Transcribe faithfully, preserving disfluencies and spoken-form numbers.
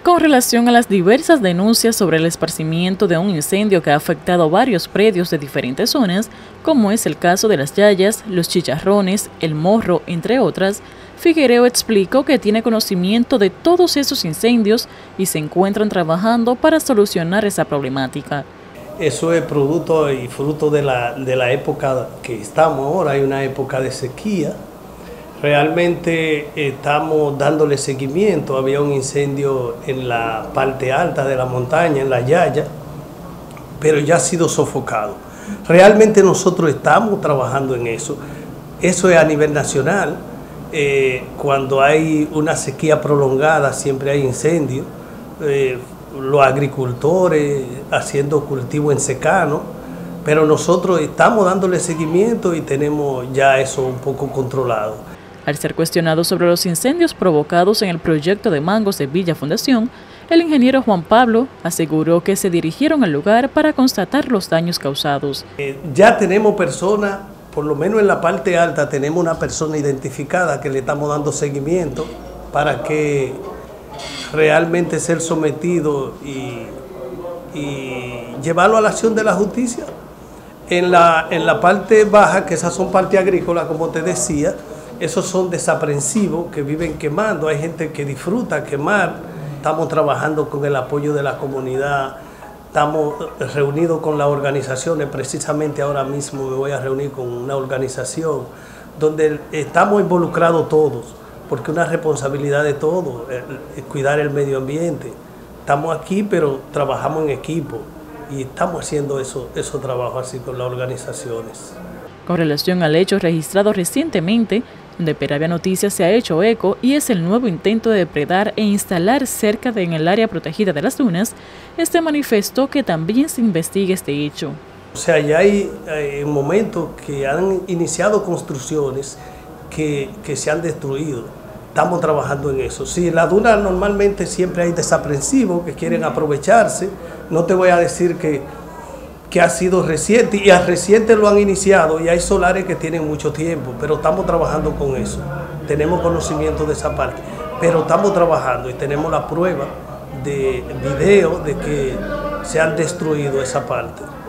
Con relación a las diversas denuncias sobre el esparcimiento de un incendio que ha afectado varios predios de diferentes zonas, como es el caso de Las Yayas, Los Chicharrones, El Morro, entre otras, Figuereo explicó que tiene conocimiento de todos esos incendios y se encuentran trabajando para solucionar esa problemática. Eso es producto y fruto de la, de la época que estamos ahora, hay una época de sequía. Realmente estamos dándole seguimiento. Había un incendio en la parte alta de la montaña, en La Yaya, pero ya ha sido sofocado. Realmente nosotros estamos trabajando en eso. Eso es a nivel nacional. Eh, cuando hay una sequía prolongada siempre hay incendios. Eh, los agricultores haciendo cultivo en secano, pero nosotros estamos dándole seguimiento y tenemos ya eso un poco controlado. Al ser cuestionado sobre los incendios provocados en el proyecto de mangos de Villa Fundación, el ingeniero Juan Pablo aseguró que se dirigieron al lugar para constatar los daños causados. Eh, ya tenemos personas, por lo menos en la parte alta tenemos una persona identificada que le estamos dando seguimiento para que realmente ser sometido y, y llevarlo a la acción de la justicia. En la, en la parte baja, que esas son partes agrícolas, como te decía, esos son desaprensivos que viven quemando, hay gente que disfruta quemar. Estamos trabajando con el apoyo de la comunidad, estamos reunidos con las organizaciones, precisamente ahora mismo me voy a reunir con una organización donde estamos involucrados todos, porque es una responsabilidad de todos, cuidar el medio ambiente. Estamos aquí, pero trabajamos en equipo y estamos haciendo eso, esos trabajos así con las organizaciones. Con relación al hecho registrado recientemente, donde Peravia Noticias se ha hecho eco y es el nuevo intento de depredar e instalar cerca de en el área protegida de las dunas, este manifestó que también se investigue este hecho. O sea, ya hay eh, momentos que han iniciado construcciones que, que se han destruido. Estamos trabajando en eso. Sí, en la duna normalmente siempre hay desaprensivos que quieren aprovecharse. No te voy a decir que que ha sido reciente, y a reciente lo han iniciado, y hay solares que tienen mucho tiempo, pero estamos trabajando con eso. Tenemos conocimiento de esa parte, pero estamos trabajando y tenemos la prueba de video de que se han destruido esa parte.